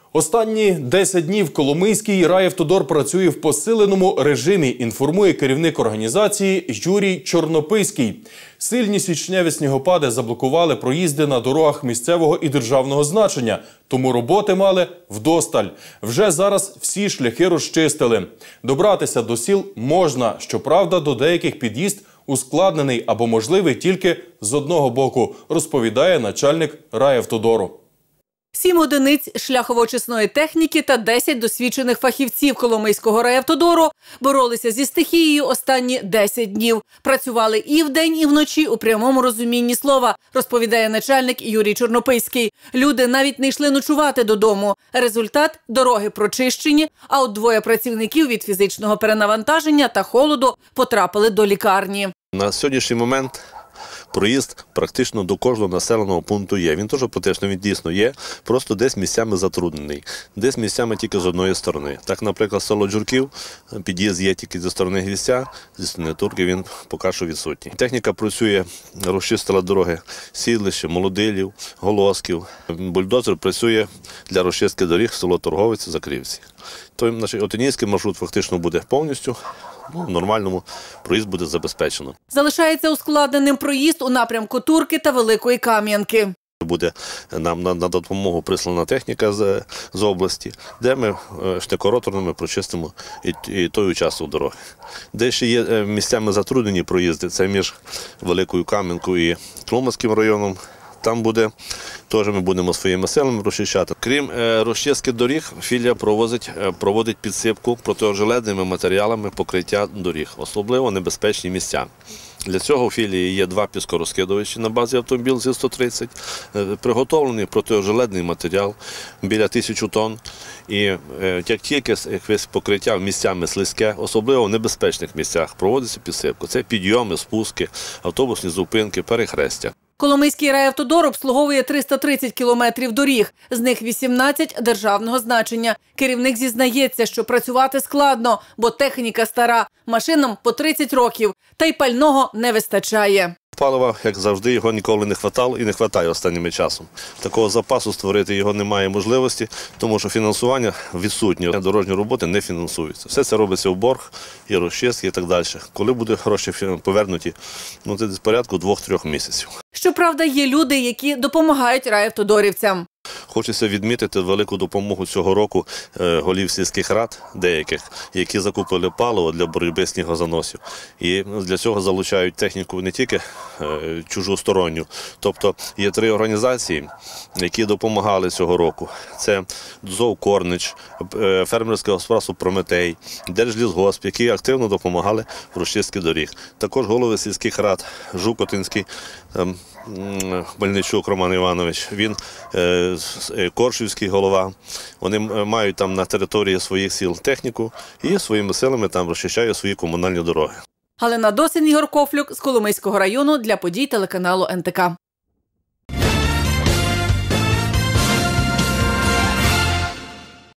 Останні 10 днів Коломийський райавтодор працює в посиленому режимі, інформує керівник організації Юрій Чорнописький. Сильні січневі снігопади заблокували проїзди на дорогах місцевого і державного значення, тому роботи мали вдосталь. Вже зараз всі шляхи розчистили. Добратися до сіл можна, щоправда, до деяких під'їзд ускладнений або можливий тільки з одного боку, розповідає начальник райавтодору. 7 одиниць шляхово-очисної техніки та 10 досвідчених фахівців Коломийського райавтодору боролися зі стихією останні 10 днів. Працювали і вдень, і вночі у прямому розумінні слова, розповідає начальник Юрій Чорнописький. Люди навіть не йшли ночувати додому. Результат – дороги прочищені, а от 2 працівників від фізичного перенавантаження та холоду потрапили до лікарні. На сьогоднішній момент проїзд практично до кожного населеного пункту є. Він теж протично, він дійсно є, просто десь місцями затруднений, десь місцями тільки з одної сторони. Так, наприклад, село Джурків, під'їзд є тільки зі сторони Гвіздця, зі сторони Турки він поки що відсутній. Техніка працює, розчистила дороги Сідлище, Молодилів, Голосків. Бульдозер працює для розчистки доріг село Торговець, Закрівці. Той Отинійський маршрут фактично буде повністю. В нормальному проїзд буде забезпечено. Залишається ускладненим проїзд у напрямку Турки та Великої Кам'янки. Буде нам на допомогу прислана техніка з області, де ми шнекороторними прочистимо і той участок дороги. Де ще є місцями затруднені проїзди, це між Великою Кам'янкою і Тлумацьким районом. Там буде, теж ми будемо своїми силами розчищати. Крім розчистки доріг, філія проводить підсипку протижелезними матеріалами покриття доріг, особливо небезпечні місця. Для цього у філії є 2 піскорозкидувачі на базі автомобіль ЗІЛ-130, приготовлений протижелезний матеріал біля 1000 тонн. І як тільки якесь покриття місцями слизьке, особливо в небезпечних місцях, проводиться підсипка. Це підйоми, спуски, автобусні зупинки, перехрестя. Коломийський райавтодор обслуговує 330 кілометрів доріг, з них 18 – державного значення. Керівник зізнається, що працювати складно, бо техніка стара, машинам по 30 років, та й пального не вистачає. Палива, як завжди, його ніколи не вистачало і не вистачає останнім часом. Такого запасу створити його немає можливості, тому що фінансування відсутнє. Дорожні роботи не фінансуються. Все це робиться в борг, і розчистки і так далі. Коли будуть гроші повернуті, це десь порядку 2-3 місяців. Щоправда, є люди, які допомагають райавтодорівцям. Хочеться відмітити велику допомогу цього року голів сільських рад деяких, які закупили паливо для боротьби з снігозаносів. І для цього залучають техніку не тільки чужосторонню. Тобто є 3 організації, які допомагали цього року. Це ДЗОВ «Корнич», фермерське господарство «Прометей», Держлісгосп, які активно допомагали в розчистці доріг. Також голови сільських рад Жукотинський, Мельничук Роман Іванович, він Коршівський голова. Вони мають там на території своїх сіл техніку і своїми силами там розчищають свої комунальні дороги. Галина Досин, Ігор Кофлюк з Коломийського району для подій телеканалу НТК.